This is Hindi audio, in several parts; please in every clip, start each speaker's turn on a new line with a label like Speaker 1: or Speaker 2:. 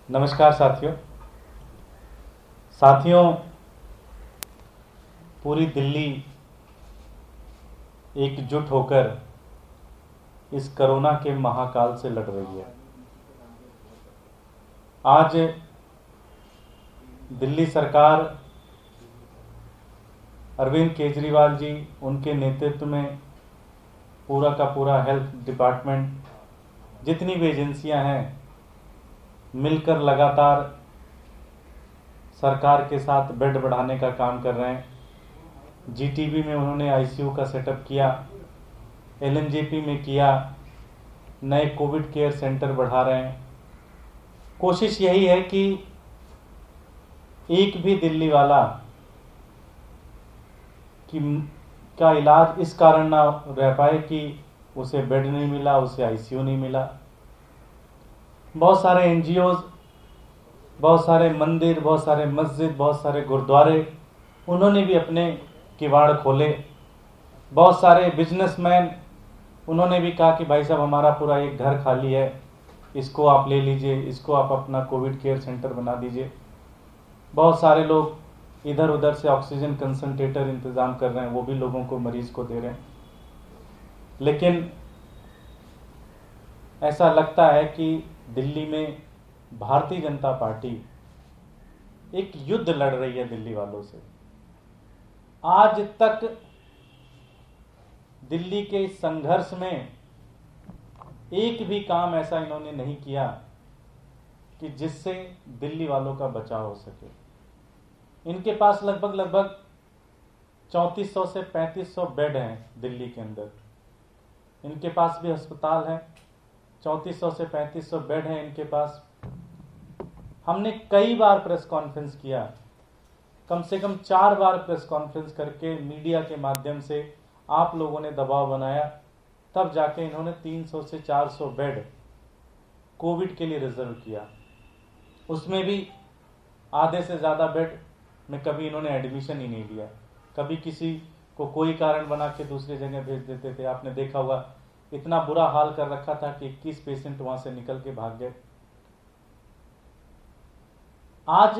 Speaker 1: नमस्कार साथियों, पूरी दिल्ली एकजुट होकर इस कोरोना के महाकाल से लड़ रही है। आज दिल्ली सरकार, अरविंद केजरीवाल जी, उनके नेतृत्व में पूरा का पूरा हेल्थ डिपार्टमेंट, जितनी भी एजेंसियां हैं, मिलकर लगातार सरकार के साथ बेड बढ़ाने का काम कर रहे हैं। जीटीबी में उन्होंने आईसीयू का सेटअप किया, एलएनजेपी में किया, नए कोविड केयर सेंटर बढ़ा रहे हैं। कोशिश यही है कि एक भी दिल्ली वाला का इलाज इस कारण ना रह पाए कि उसे बेड नहीं मिला, उसे आईसीयू नहीं मिला। बहुत सारे एनजीओज, बहुत सारे मंदिर, बहुत सारे मस्जिद, बहुत सारे गुरुद्वारे, उन्होंने भी अपने किवाड़ खोले। बहुत सारे बिजनेसमैन, उन्होंने भी कहा कि भाई साहब, हमारा पूरा एक घर खाली है, इसको आप ले लीजिए, इसको आप अपना कोविड केयर सेंटर बना दीजिए। बहुत सारे लोग इधर उधर से ऑक्सीजन कंसंट्रेटर इंतजाम कर रहे हैं, वो भी लोगों को, मरीज को दे रहे हैं। लेकिन ऐसा लगता है कि दिल्ली में भारतीय जनता पार्टी एक युद्ध लड़ रही है दिल्ली वालों से। आज तक दिल्ली के इस संघर्ष में एक भी काम ऐसा इन्होंने नहीं किया कि जिससे दिल्ली वालों का बचाव हो सके। इनके पास लगभग 3400 से 3500 बेड हैं दिल्ली के अंदर। इनके पास भी अस्पताल है, 3400 से 3500 बेड हैं इनके पास। हमने कई बार प्रेस कॉन्फ्रेंस किया, कम से कम 4 बार प्रेस कॉन्फ्रेंस करके मीडिया के माध्यम से आप लोगों ने दबाव बनाया, तब जाके इन्होंने 300 से 400 बेड कोविड के लिए रिजर्व किया। उसमें भी आधे से ज़्यादा बेड में कभी इन्होंने एडमिशन ही नहीं लिया। कभी किसी को कोई कारण बना के दूसरी जगह भेज देते थे। आपने देखा होगा, इतना बुरा हाल कर रखा था कि 21 पेशेंट वहां से निकल के भाग गए। आज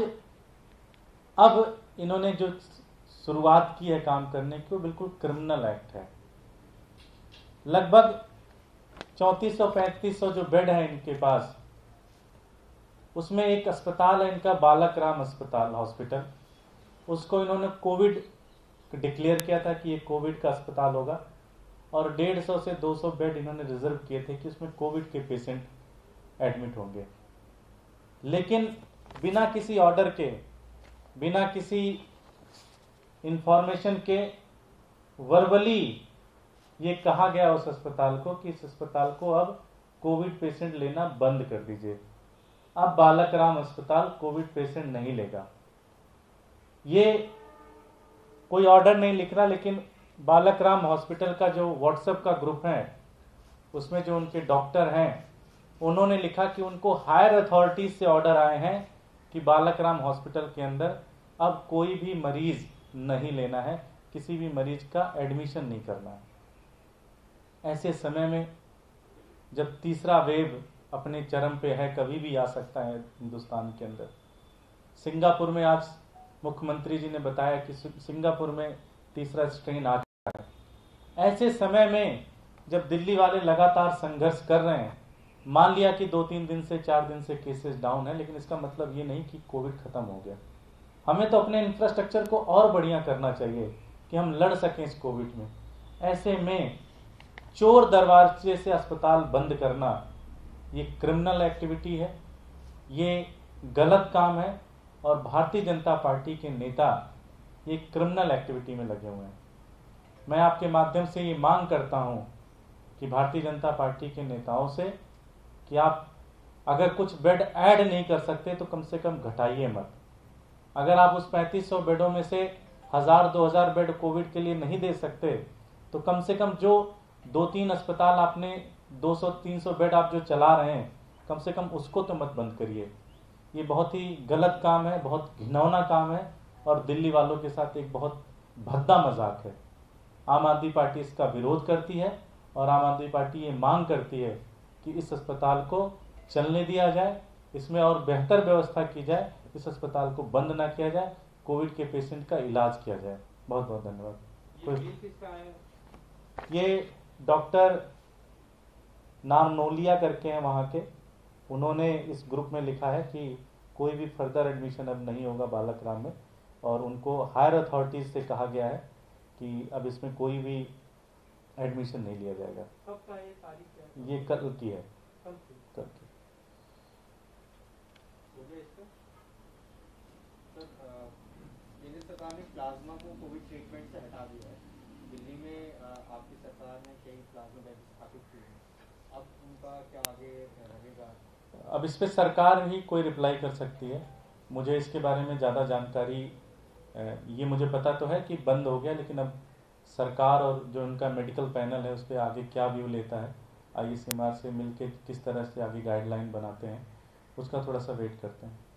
Speaker 1: अब इन्होंने जो शुरुआत की है काम करने की, वो बिल्कुल क्रिमिनल एक्ट है। लगभग 3400-3500 जो बेड है इनके पास, उसमें एक अस्पताल है इनका, बालक राम अस्पताल हॉस्पिटल। उसको इन्होंने कोविड डिक्लेयर किया था कि ये कोविड का अस्पताल होगा, और 150 से 200 बेड इन्होंने रिजर्व किए थे कि उसमें कोविड के पेशेंट एडमिट होंगे। लेकिन बिना किसी ऑर्डर के, बिना किसी इंफॉर्मेशन के, वर्बली ये कहा गया उस अस्पताल को कि इस अस्पताल को अब कोविड पेशेंट लेना बंद कर दीजिए। अब बालक राम अस्पताल कोविड पेशेंट नहीं लेगा। ये कोई ऑर्डर नहीं लिख रहा, लेकिन बालक राम हॉस्पिटल का जो व्हाट्सएप का ग्रुप है, उसमें जो उनके डॉक्टर हैं, उन्होंने लिखा कि उनको हायर अथॉरिटीज से ऑर्डर आए हैं कि बालक राम हॉस्पिटल के अंदर अब कोई भी मरीज नहीं लेना है, किसी भी मरीज का एडमिशन नहीं करना है। ऐसे समय में जब तीसरा वेव अपने चरम पे है, कभी भी आ सकता है हिंदुस्तान के अंदर। सिंगापुर में आज मुख्यमंत्री जी ने बताया कि सिंगापुर में तीसरा स्ट्रेन आ चुका है। ऐसे समय में जब दिल्ली वाले लगातार संघर्ष कर रहे हैं, मान लिया कि 2-3 दिन से 4 दिन से केसेस डाउन है, लेकिन इसका मतलब ये नहीं कि कोविड खत्म हो गया। हमें तो अपने इंफ्रास्ट्रक्चर को और बढ़िया करना चाहिए कि हम लड़ सकें इस कोविड में। ऐसे में चोर दरवाजे से अस्पताल बंद करना, ये क्रिमिनल एक्टिविटी है, ये गलत काम है, और भारतीय जनता पार्टी के नेता ये क्रिमिनल एक्टिविटी में लगे हुए हैं। मैं आपके माध्यम से ये मांग करता हूं कि भारतीय जनता पार्टी के नेताओं से कि आप अगर कुछ बेड ऐड नहीं कर सकते तो कम से कम घटाइए मत। अगर आप उस 3500 बेडों में से 1000-2000 बेड कोविड के लिए नहीं दे सकते, तो कम से कम जो 2-3 अस्पताल आपने 200-300 बेड आप जो चला रहे हैं, कम से कम उसको तो मत बंद करिए। ये बहुत ही गलत काम है, बहुत घिनौना काम है, और दिल्ली वालों के साथ एक बहुत भद्दा मजाक है। आम आदमी पार्टी इसका विरोध करती है, और आम आदमी पार्टी ये मांग करती है कि इस अस्पताल को चलने दिया जाए, इसमें और बेहतर व्यवस्था की जाए, इस अस्पताल को बंद ना किया जाए, कोविड के पेशेंट का इलाज किया जाए। बहुत बहुत धन्यवाद। ये डॉक्टर नारनोलिया करके हैं वहाँ के, उन्होंने इस ग्रुप में लिखा है कि कोई भी फर्दर एडमिशन अब नहीं होगा बालकराम में, और उनको हायर अथॉरिटीज से कहा गया है कि अब इसमें कोई भी एडमिशन नहीं लिया जाएगा।
Speaker 2: कब का ये तारीख है?
Speaker 1: ये कल की है। कल की।
Speaker 2: केंद्र सरकार ने प्लाज्मा को कोविड ट्रीटमेंट से हटा दिया है। दिल्ली में आपकी सरकार ने कई प्लाज्मा बैंक स्थापित किए हैं, अब उनका क्या आगे रहेगा?
Speaker 1: अब इस पे सरकार ही कोई रिप्लाई कर सकती है, मुझे इसके बारे में ज़्यादा जानकारी, ये मुझे पता तो है कि बंद हो गया, लेकिन अब सरकार और जो उनका मेडिकल पैनल है उस पर आगे क्या व्यू लेता है, ICMR से मिलके किस तरह से आगे गाइडलाइन बनाते हैं, उसका थोड़ा सा वेट करते हैं।